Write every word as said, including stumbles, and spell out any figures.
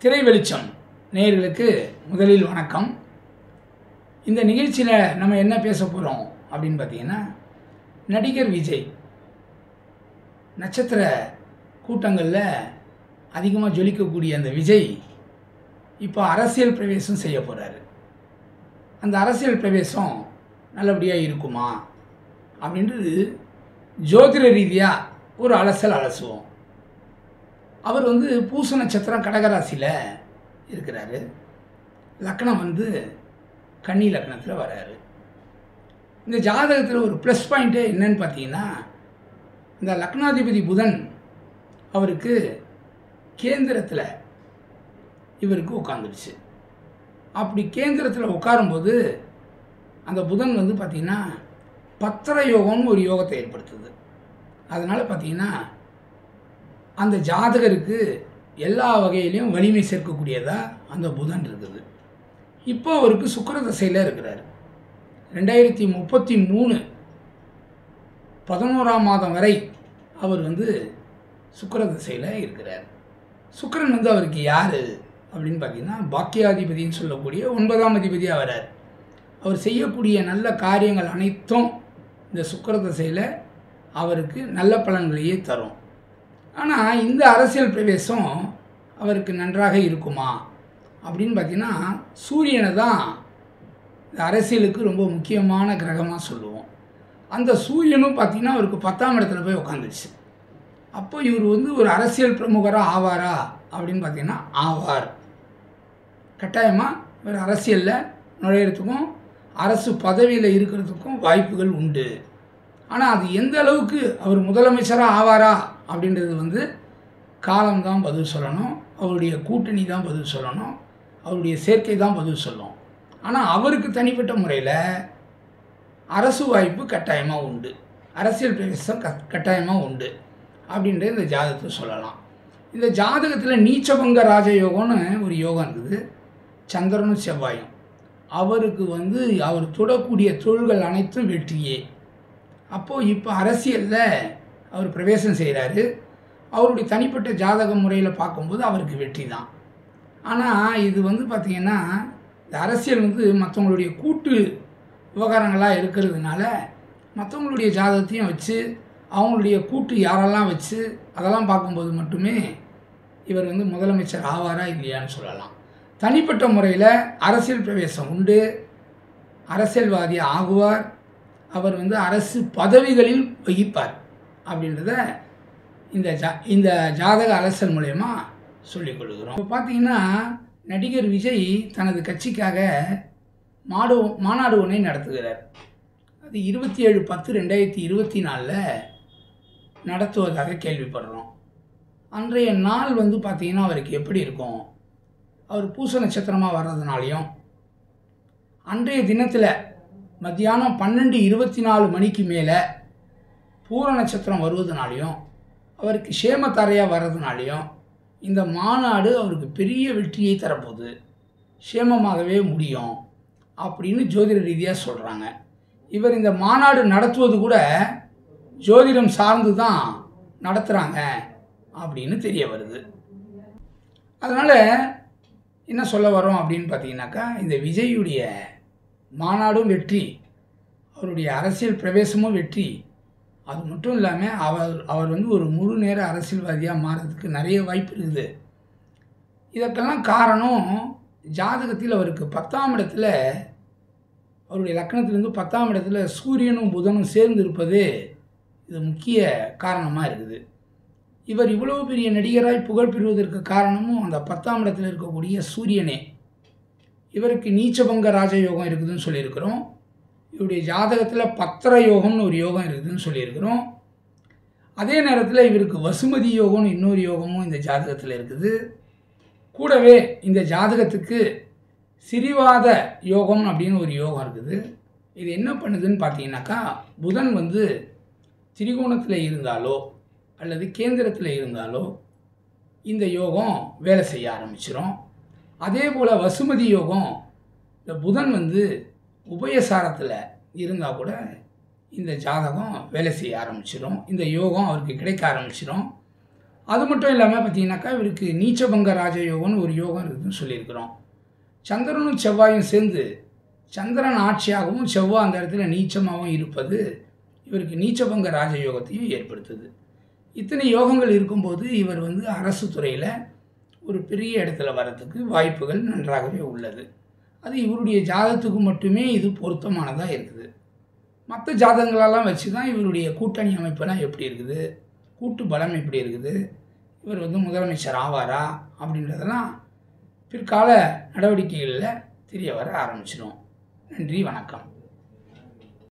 திரை வெளிச்சம் நேயர்களுக்கு முதலில் வணக்கம். இந்த நிகழ்ச்சியில் நம்ம என்ன பேச போகிறோம் அப்படின்னு பார்த்தீங்கன்னா, நடிகர் விஜய் நட்சத்திர கூட்டங்களில் அதிகமாக ஜொலிக்கக்கூடிய அந்த விஜய் இப்போ அரசியல் பிரவேசம் செய்ய போகிறாரு. அந்த அரசியல் பிரவேசம் நல்லபடியாக இருக்குமா அப்படின்றது ஜோதிட ரீதியாக ஒரு அலசல் அலசுவோம். அவர் வந்து பூச நட்சத்திரம் கடகராசியில் இருக்கிறாரு. லக்னம் வந்து கன்னி லக்னத்தில் வர்றாரு. இந்த ஜாதகத்தில் ஒரு ப்ளஸ் பாயிண்ட்டு என்னன்னு பார்த்தீங்கன்னா, இந்த லக்னாதிபதி புதன் அவருக்கு கேந்திரத்தில் இவருக்கு உட்காந்துருச்சு. அப்படி கேந்திரத்தில் உட்காரும்போது அந்த புதன் வந்து பார்த்திங்கன்னா பத்திர யோகம்னு ஒரு யோகத்தை ஏற்படுத்துது. அதனால் பார்த்திங்கன்னா அந்த ஜாதகருக்கு எல்லா வகையிலையும் வலிமை சேர்க்கக்கூடியதாக அந்த புதன் இருக்குது. இப்போ அவருக்கு சுக்கிர தசையில் இருக்கிறார். ரெண்டாயிரத்தி முப்பத்தி மூணு பதினோராம் மாதம் வரை அவர் வந்து சுக்கிர தசையில் இருக்கிறார். சுக்கிரன் வந்து அவருக்கு யார் அப்படின்னு பார்த்தீங்கன்னா, பாக்கியாதிபதினு சொல்லக்கூடிய ஒன்பதாம் அதிபதியாக வரார். அவர் செய்யக்கூடிய நல்ல காரியங்கள் அனைத்தும் இந்த சுக்கிர தசையில் அவருக்கு நல்ல பலன்களையே தரும். ஆனால் இந்த அரசியல் பிரவேசம் அவருக்கு நன்றாக இருக்குமா அப்படின்னு பார்த்தீங்கன்னா, சூரியனை தான் இந்த அரசியலுக்கு ரொம்ப முக்கியமான கிரகமாக சொல்லுவோம். அந்த சூரியனும் பார்த்திங்கன்னா அவருக்கு பத்தாம் இடத்துல போய் உட்காந்துருச்சு. அப்போ இவர் வந்து ஒரு அரசியல் பிரமுகராக ஆவாரா அப்படின்னு பார்த்தீங்கன்னா ஆவார். கட்டாயமாக ஒரு அரசியலில் நுழையிறதுக்கும் அரசு பதவியில் இருக்கிறதுக்கும் வாய்ப்புகள் உண்டு. ஆனால் அது எந்த அளவுக்கு அவர் முதலமைச்சராக ஆவாரா அப்படின்றது வந்து காலம்தான் பதில் சொல்லணும், அவருடைய கூட்டணி தான் பதில் சொல்லணும், அவருடைய சேர்க்கை தான் பதில் சொல்லும். ஆனால் அவருக்கு தனிப்பட்ட முறையில் அரசு வாய்ப்பு கட்டாயமாக உண்டு, அரசியல் பிரவேசம் க கட்டாயமாக உண்டு அப்படின்றது இந்த ஜாதகத்தை சொல்லலாம். இந்த ஜாதகத்தில் நீச்சபங்க ராஜயோகம்னு ஒரு யோகம் இருக்குது. சந்திரனும் செவ்வாயும் அவருக்கு வந்து அவர் தொடக்கூடிய தொழில்கள் அனைத்தும் வெற்றியே. அப்போது இப்போ அரசியலில் அவர் பிரவேசம் செய்கிறாரு. அவருடைய தனிப்பட்ட ஜாதக முறையில் பார்க்கும்போது அவருக்கு வெற்றி தான். ஆனால் இது வந்து பார்த்திங்கன்னா, இந்த அரசியல் வந்து மற்றவங்களுடைய கூட்டு விவகாரங்களாக இருக்கிறதுனால மற்றவங்களுடைய ஜாதகத்தையும் வச்சு அவங்களுடைய கூட்டு யாரெல்லாம் வச்சு அதெல்லாம் பார்க்கும்போது மட்டுமே இவர் வந்து முதலமைச்சர் ஆவாரா இல்லையான்னு சொல்லலாம். தனிப்பட்ட முறையில் அரசியல் பிரவேசம் உண்டு, அரசியல்வாதி ஆகுவார், அவர் வந்து அரசு பதவிகளில் வகிப்பார் அப்படின்றத இந்த ஜா இந்த ஜாதக அலசல் மூலயமா சொல்லிக் கொடுக்குறோம். இப்போ பார்த்தீங்கன்னா, நடிகர் விஜய் தனது கட்சிக்காக மாடு மாநாடு ஒன்றை நடத்துகிறார். அது இருபத்தி ஏழு பத்து ரெண்டாயிரத்தி இருபத்தி நாலில் நடத்துவதாக கேள்விப்படுறோம். அன்றைய நாள் வந்து பார்த்திங்கன்னா அவருக்கு எப்படி இருக்கும், அவர் பூச நட்சத்திரமாக வர்றதுனாலையும் அன்றைய தினத்தில் மத்தியானம் பன்னெண்டு இருபத்தி நாலு மணிக்கு மேலே பூர நட்சத்திரம் வருவதனாலையும் அவருக்கு சேமத்தாரையாக வர்றதுனாலையும் இந்த மாநாடு அவருக்கு பெரிய வெற்றியை தரப்போகுது, சேமமாகவே முடியும் அப்படின்னு ஜோதிட ரீதியாக சொல்கிறாங்க. இவர் இந்த மாநாடு நடத்துவது கூட ஜோதிடம் சார்ந்து தான் நடத்துகிறாங்க அப்படின்னு தெரிய வருது. அதனால் என்ன சொல்ல வரோம் அப்படின்னு பார்த்தீங்கன்னாக்கா, இந்த விஜயுடைய மாநாடும் வெற்றி, அவருடைய அரசியல் பிரவேசமும் வெற்றி. அது மட்டும் இல்லாமல் அவர் அவர் வந்து ஒரு முழு நேர அரசியல்வாதியாக மாறதுக்கு நிறைய வாய்ப்பு இருக்குது. இதற்கெல்லாம் காரணம் ஜாதகத்தில் அவருக்கு பத்தாம் இடத்துல, அவருடைய லக்னத்திலேருந்து பத்தாம் இடத்துல சூரியனும் புதனும் சேர்ந்து இருப்பது இது முக்கிய காரணமாக இருக்குது. இவர் இவ்வளவு பெரிய நடிகராய் புகழ் பெறுவதற்கு காரணமும் அந்த பத்தாம் இடத்தில் இருக்கக்கூடிய சூரியனே. இவருக்கு நீச்சபங்க ராஜயோகம் இருக்குதுன்னு சொல்லியிருக்கிறோம். இவருடைய ஜாதகத்தில் பத்திர யோகம்னு ஒரு யோகம் இருக்குதுன்னு சொல்லியிருக்கிறோம். அதே நேரத்தில் இவருக்கு வசுமதி யோகம்னு இன்னொரு யோகமும் இந்த ஜாதகத்தில் இருக்குது. கூடவே இந்த ஜாதகத்துக்கு சிறிவாத யோகம் அப்படின்னு ஒரு யோகம் இருக்குது. இது என்ன பண்ணுதுன்னு பார்த்தீங்கன்னாக்கா, புதன் வந்து திரிகோணத்தில் இருந்தாலோ அல்லது கேந்திரத்தில் இருந்தாலோ இந்த யோகம் வேலை செய்ய ஆரம்பிச்சிடும். அதே போல் வசுமதி யோகம், இந்த புதன் வந்து உபயசாரத்தில் இருந்தால் கூட இந்த ஜாதகம் வேலை செய்ய ஆரம்பிச்சிடும், இந்த யோகம் அவருக்கு கிடைக்க ஆரம்பிச்சிடும். அது மட்டும் இல்லாமல் பார்த்தீங்கன்னாக்கா இவருக்கு நீச்சபங்க ராஜயோகம்னு ஒரு யோகம் இருக்குதுன்னு சொல்லியிருக்கிறோம். சந்திரனும் செவ்வாயும் சேர்ந்து சந்திரன் ஆட்சியாகவும் செவ்வாய் அந்த இடத்துல நீச்சமாகவும் இருப்பது இவருக்கு நீச்சபங்க ராஜயோகத்தையும் ஏற்படுத்துது. இத்தனை யோகங்கள் இருக்கும்போது இவர் வந்து அரசு துறையில் ஒரு பெரிய இடத்துல வரத்துக்கு வாய்ப்புகள் நன்றாகவே உள்ளது. அது இவருடைய ஜாதகத்துக்கு மட்டுமே இது பொருத்தமானதாக இருக்குது. மற்ற ஜாதகங்களெல்லாம் வச்சு தான் இவருடைய கூட்டணி அமைப்பெல்லாம் எப்படி இருக்குது, கூட்டு பலம் எப்படி இருக்குது, இவர் வந்து முதலமைச்சர் ஆவாரா அப்படின்றதெல்லாம் பிற்கால நடவடிக்கைகளில் தெரிய வர ஆரம்பிச்சிடும். நன்றி, வணக்கம்.